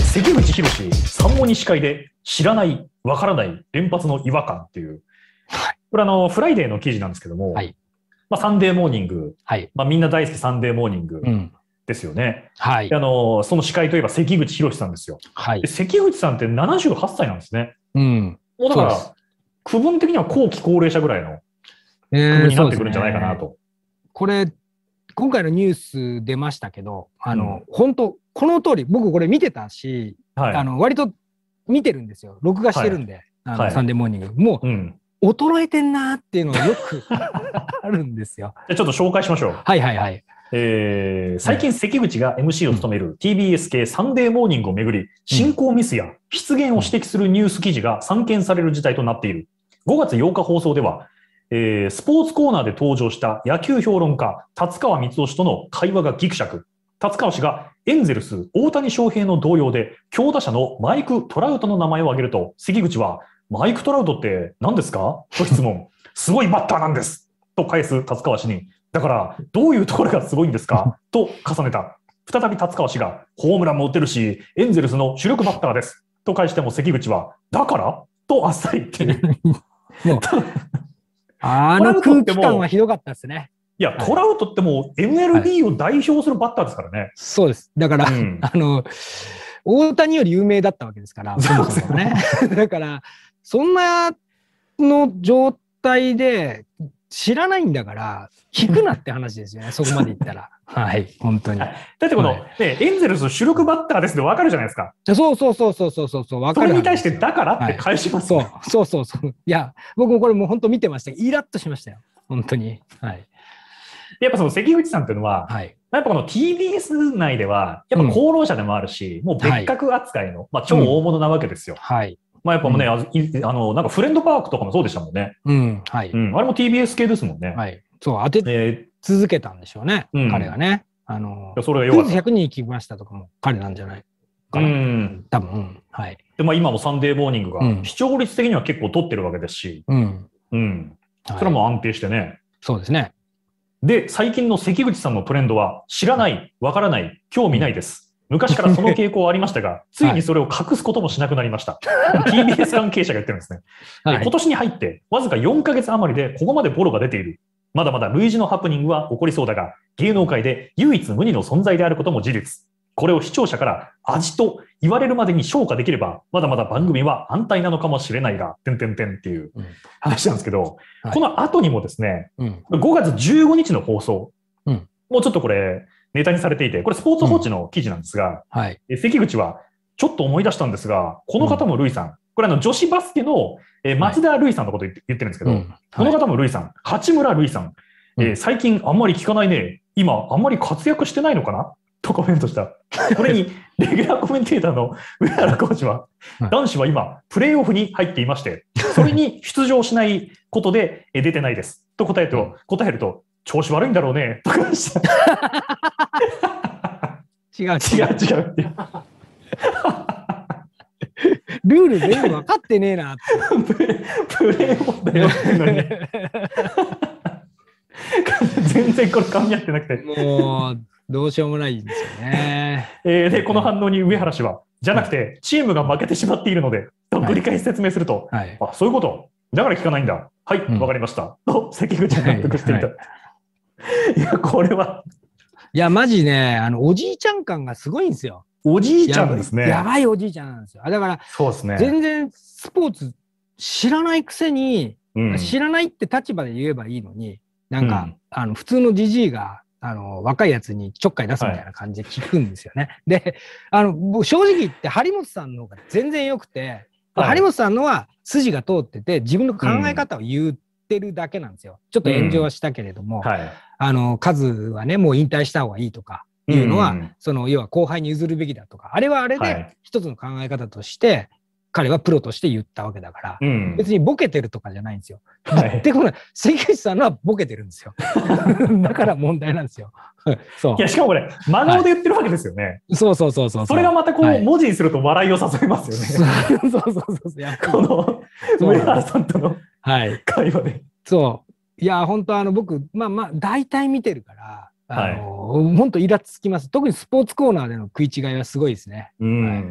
関口宏三文に司会で知らない、わからない、連発の違和感っていう。これフライデーの記事なんですけども、サンデーモーニング、みんな大好きサンデーモーニングですよね。でその司会といえば関口宏さんですよ。で関口さんって78歳なんですね。もうだから、区分的には後期高齢者ぐらいの区分になってくるんじゃないかなと。 これ、今回のニュース出ましたけど、本当、この通り、僕これ見てたし、割と見てるんですよ。録画してるんで、サンデーモーニング。もう、衰えてんなーっていうのがよくあるんですよ。 じゃあちょっと紹介しましょう。最近関口が MC を務める TBS 系サンデーモーニングをめぐり、進行ミスや失言を指摘するニュース記事が散見される事態となっている。5月8日放送では、スポーツコーナーで登場した野球評論家、達川光男氏との会話がギクシャク。達川氏がエンゼルス、大谷翔平の同僚で、強打者のマイク・トラウトの名前を挙げると、関口は、マイク・トラウトって何ですかと質問。すごいバッターなんです。と返す達川氏に、だから、どういうところがすごいんですかと重ねた。再び達川氏が、ホームランも打てるし、エンゼルスの主力バッターです。と返しても関口は、だからとあっさり言ってる。 空気感はひどかったですね。 いや、トラウトってもう MLB を代表するバッターですからね。 そうです。だから、大谷より有名だったわけですから、そもそもね。だから、そんなの状態で知らないんだから、聞くなって話ですよね、そこまで言ったら。本当に。だってこの、エンゼルス主力バッターですって分かるじゃないですか。 そう、分かる。 それに対して、だからって返しますよ。 そう。いや、僕もこれもう本当見てました。イラッとしましたよ。本当に。 やっぱその関口さんっていうのは、やっぱこの TBS 内では、やっぱ功労者でもあるし、もう別格扱いの、超大物なわけですよ。やっぱもうね、なんかフレンドパークとかもそうでしたもんね。あれも TBS 系ですもんね。 そう、当て続けたんでしょうね、彼がね。 それがよかった。 100人行きましたとかも彼なんじゃないかな。多分。 で、今もサンデーモーニングが視聴率的には結構取ってるわけですし、それはもう安定してね。 そうですね。 で、最近の関口さんのトレンドは、知らない、わからない、興味ないです。昔からその傾向はありましたが、ついにそれを隠すこともしなくなりました。TBS 関係者が言ってるんですね。今年に入って、わずか4ヶ月余りでここまでボロが出ている。まだまだ類似のハプニングは起こりそうだが、芸能界で唯一無二の存在であることも事実。これを視聴者から味と言われるまでに消化できれば、まだまだ番組は安泰なのかもしれないが、っていう話なんですけど、この後にもですね、5月15日の放送、もうちょっとこれネタにされていて、これスポーツ報知の記事なんですが、関口はちょっと思い出したんですが、この方もルイさん、これ女子バスケの町田瑠唯さんのこと言ってるんですけど、この方も瑠唯さん、八村塁さん、最近あんまり聞かないね、今あんまり活躍してないのかなとコメントした。これに、レギュラーコメンテーターの上原コーチは、男子は今、プレーオフに入っていまして、それに出場しないことで出てないです。と答えると、調子悪いんだろうね、とかした。 違う。ルール全部分かってねえなって。 プレーオフだよってのに。全然これ噛み合ってなくて。 もう、どうしようもないんですよね。 で、この反応に上原氏は、じゃなくて、チームが負けてしまっているので、と繰り返し説明すると、あ、そういうことだから聞かないんだ。はい、わかりました。と、関口が納得していた。いや、これは。 いや、マジね、おじいちゃん感がすごいんですよ。 おじいちゃんですね。 やばいおじいちゃんなんですよ。だから、 そうですね。 全然スポーツ知らないくせに、知らないって立場で言えばいいのに、なんか、普通のじじいが、若いやつにちょっかい出すみたいな感じで聞くんですよね。で、正直言って張本さんの方が全然良くて、張本さんのは筋が通ってて、自分の考え方を言ってるだけなんですよ。ちょっと炎上はしたけれども、カズはね、もう引退した方がいいとかいうのは、要は後輩に譲るべきだとか、あれはあれで一つの考え方として、彼はプロとして言ったわけだから、別にボケてるとかじゃないんですよ。で、この関口さんのはボケてるんですよ。だから問題なんですよ。そう。 いや、しかもこれ、真顔で言ってるわけですよね。 そう。それがまたこう、文字にすると笑いを誘いますよね。 そう。 この、上原さんとの会話で。 そう。いや、本当僕、大体見てるから、本当イラつきます。特にスポーツコーナーでの食い違いはすごいですね。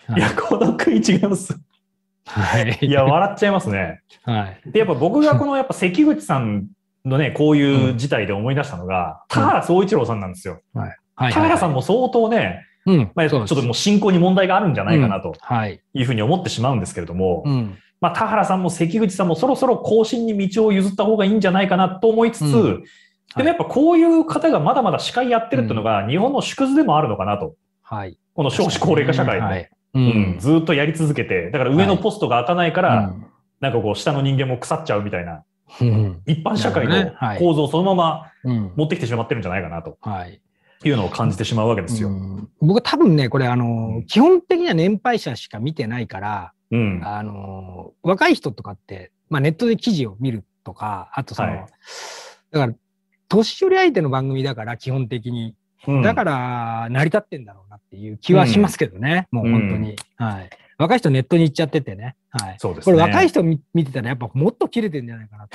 いや、この食い違います。 はい。 いや、笑っちゃいますね。 はい。 で、やっぱ僕がこのやっぱ関口さんのね、こういう事態で思い出したのが、田原総一郎さんなんですよ。田原さんも相当ね、まあ、ちょっともう進行に問題があるんじゃないかなというふうに思ってしまうんですけれども、まあ、田原さんも関口さんもそろそろ後進に道を譲った方がいいんじゃないかなと思いつつ、でもやっぱこういう方がまだまだ司会やってるっていうのが日本の縮図でもあるのかなと。この少子高齢化社会で、ずっとやり続けて、だから上のポストが開かないから、なんかこう下の人間も腐っちゃうみたいな、一般社会の構造をそのまま持ってきてしまってるんじゃないかなと。いうのを感じてしまうわけですよ。 僕は多分ね、これ基本的には年配者しか見てないから、若い人とかって、まあネットで記事を見るとか、あとだから、年寄り相手の番組だから基本的に、だから成り立ってんだろうなっていう気はしますけどね、もう本当に。若い人ネットに行っちゃっててね。そうですね。これ若い人見てたらやっぱもっと切れてんじゃないかなと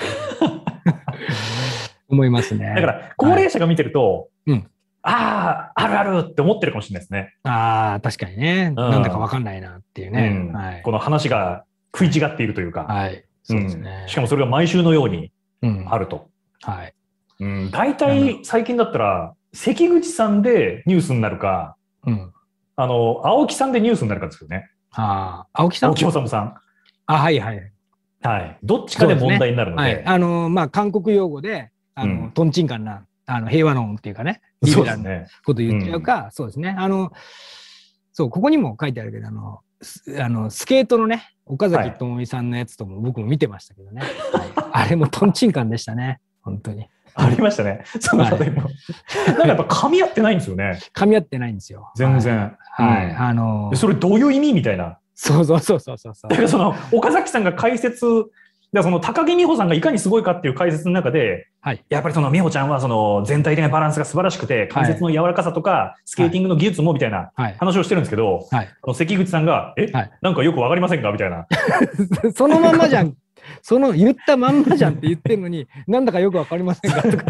思いますね。 だから高齢者が見てると、ああ、あるあるって思ってるかもしれないですね。 ああ、確かにね。なんだかわかんないなっていうね。 この話が食い違っているというか。 そうですね。 しかもそれが毎週のようにあると。大体最近だったら、関口さんでニュースになるか、青木さんでニュースになるかですよね。 青木さん？ 青木治さん。 はい。 どっちかで問題になるので。 まあ、韓国用語で、トンチンカンな、平和論っていうかね、リベラルなこと言っちゃうか、そうですね。そう、ここにも書いてあるけど、スケートのね、岡崎朋美さんのやつとも僕も見てましたけどね。あれもトンチンカンでしたね、本当に。 ありましたね。その方にも。なんかやっぱ噛み合ってないんですよね。 噛み合ってないんですよ。 全然。それどういう意味みたいな。 そう。だからその岡崎さんが解説、その高木美帆さんがいかにすごいかっていう解説の中で、やっぱりその美帆ちゃんはその全体的なバランスが素晴らしくて、解説の柔らかさとか、スケーティングの技術もみたいな話をしてるんですけど、関口さんが、なんかよくわかりませんかみたいな。 そのまんまじゃん。その言ったまんまじゃんって言ってるのに、なんだかよくわかりませんかとか。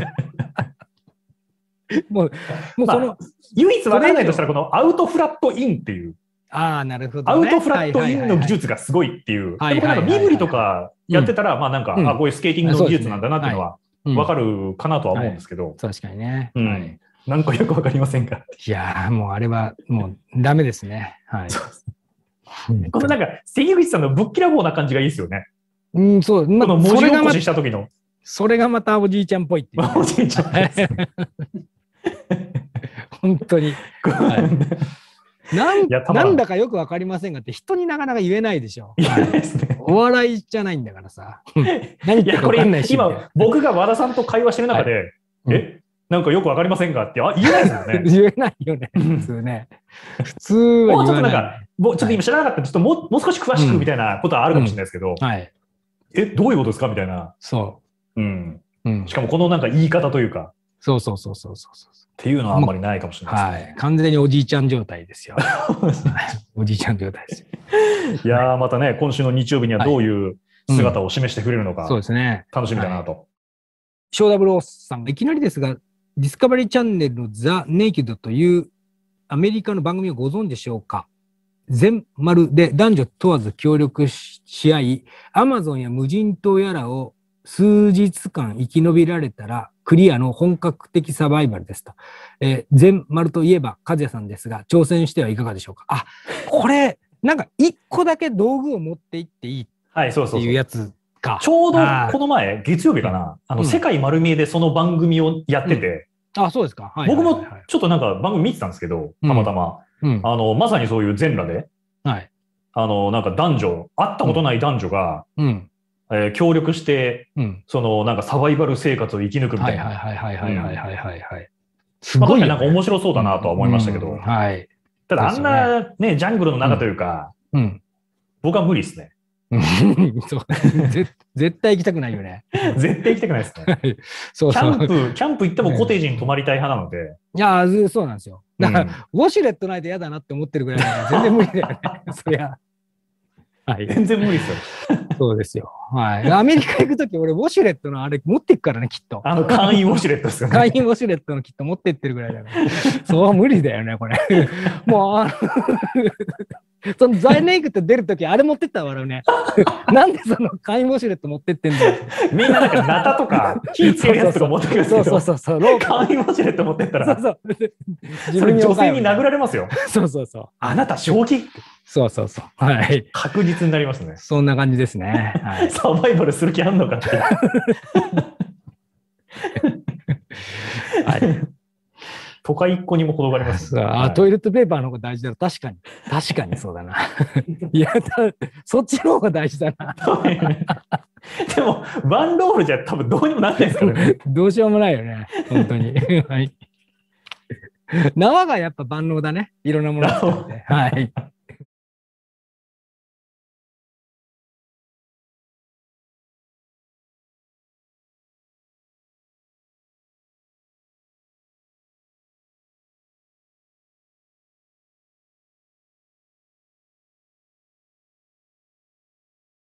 もうその、 唯一わからないとしたら、このアウトフラットインっていう。 なるほど。 アウトフラットインの技術がすごいっていう。でもなんか身振りとかやってたら、まあなんか、こういうスケーティングの技術なんだなっていうのはわかるかなとは思うんですけど。 確かにね。 なんかよくわかりませんか。 いやー、もうあれはもうダメですね。 このなんか、関口さんのぶっきらぼうな感じがいいですよね。 そう。 この文字起こしした時の。 それがまたおじいちゃんっぽいっていう。 おじいちゃんですね。 本当に。なんだかよくわかりませんがって人になかなか言えないでしょ。お笑いじゃないんだからさ。何言ってるかわかんないし。 今、僕が和田さんと会話してる中で、なんかよくわかりませんかって言えないですよね。 言えないよね。普通ね。普通は言わない。 ちょっと今知らなかった。ちょっともう少し詳しくみたいなことはあるかもしれないですけど、どういうことですかみたいな。 そう。 しかもこのなんか言い方というか。 そう。 っていうのはあんまりないかもしれないですね。 完全におじいちゃん状態ですよ。おじいちゃん状態ですよ。 いやー、またね、今週の日曜日にはどういう姿を示してくれるのか、 そうですね。 楽しみだなと。 ショーダブルオーさん、いきなりですが、ディスカバリーチャンネルのザ・ネイキッドというアメリカの番組をご存知でしょうか。全丸で男女問わず協力し合い、アマゾンや無人島やらを数日間生き延びられたらクリアの本格的サバイバルですと。全丸といえば和也さんですが、挑戦してはいかがでしょうか。これ、なんか一個だけ道具を持って行っていいっていうやつか。 ちょうどこの前、月曜日かな、世界丸見えでその番組をやってて、 そうですか。 僕もちょっとなんか番組見てたんですけど、たまたま。まさにそういう全裸で、なんか男女、会ったことない男女が、協力して、そのなんかサバイバル生活を生き抜くみたいな。すごいなんか面白そうだなとは思いましたけど。ただあんなね、ジャングルの中というか、僕は無理ですね。 絶対行きたくないよね。 絶対行きたくないですね。キャンプ行ってもコテージに泊まりたい派なので。 いや、そうなんですよ。だから、ウォシュレットないと嫌だなって思ってるぐらいだから、全然無理だよね。そりゃ。 全然無理ですよ。 そうですよ。アメリカ行くとき、俺、ウォシュレットのあれ持っていくからね、きっと。 簡易ウォシュレットですよね。 簡易ウォシュレットのきっと持ってってるぐらいだから。そう、無理だよね、これ。もう、 そのザイネイクって出るとき、あれ持ってったわ、俺ね。なんでその簡易ウォシュレット持ってってんだよ。 みんななんかナタとか火つけるやつとか持ってくるんですけど、簡易ウォシュレット持ってったら、それ女性に殴られますよ。 そうそうそう。 あなた正気。 そうそうそう。はい。 確実になりますね。 そんな感じですね。はい、 サバイバルする気あんのかって。 はい。 都会一個にも程があります、ね。 トイレットペーパーの方が大事だろ。確かに。確かにそうだな。いや、そっちの方が大事だな。 でも、ワンロールじゃ多分どうにもならないですからね。 どうしようもないよね。本当に。はい。縄がやっぱ万能だね。いろんなものを使って。はい。